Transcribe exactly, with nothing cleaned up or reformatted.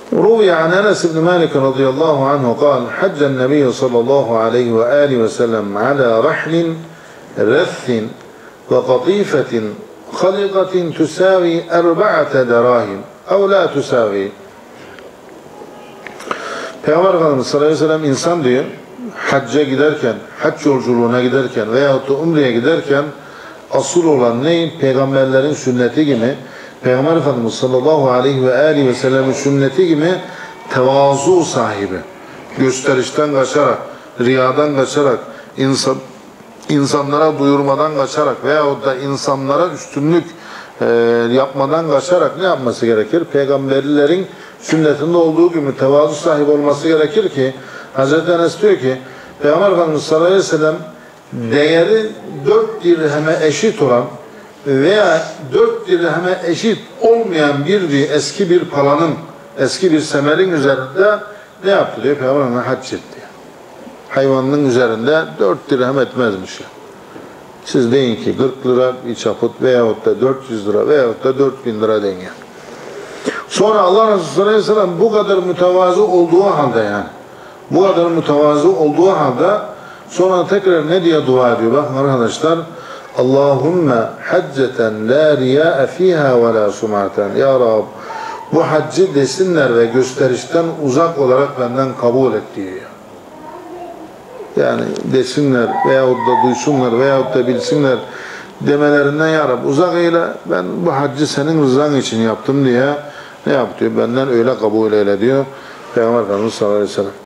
روي عن أنس بن مالك رضي الله عنه قال حج النبي صلى الله عليه وآله وسلم على رحل رث وقطيفة خلقة تساوي أربعة دراهم أو لا تساوي. Peygamber Efendimiz sallallahu aleyhi ve sellem insan diyor, hacca giderken, hac yolculuğuna giderken veyahut da umreye giderken asıl olan ne? Peygamberlerin sünneti gibi, Peygamber Efendimiz sallallahu aleyhi ve aleyhi ve sellemin sünneti gibi tevazu sahibi, gösterişten kaçarak, riyadan kaçarak, insan, insanlara duyurmadan kaçarak veyahut da insanlara üstünlük e, yapmadan kaçarak ne yapması gerekir? Peygamberlerin sünnetinde olduğu gibi tevazu sahibi olması gerekir ki Hazreti Enes diyor ki Peygamber Efendimiz sallallahu aleyhi ve sellem değeri dört dirheme eşit olan veya dört dirheme eşit olmayan bir, bir eski bir palanın, eski bir semerin üzerinde ne yaptı diyor? Peygamber Efendimiz hac etti. Hayvanının üzerinde dört dirhem etmezmiş. Siz deyin ki kırk lira bir çaput veyahut da dört yüz lira veyahut da dört bin lira deyin yani. Sonra Allah Resulü sallallahu aleyhi ve sellem bu kadar mütevazı olduğu halde yani bu kadar mütevazı olduğu halde sonra tekrar ne diye dua ediyor? Bakın arkadaşlar, Allahümme hacceten la riya'a fiha ve la sum'aten. Ya Rab, bu haccı desinler ve gösterişten uzak olarak benden kabul et diyor. Yani desinler veyahut da duysunlar veyahut da bilsinler demelerinden ya Rab uzak eyle, ben bu haccı senin rızan için yaptım diye ne yapıyor? Benden öyle kabul eyle diyor Peygamber Efendimiz sallallahu aleyhi ve sellem.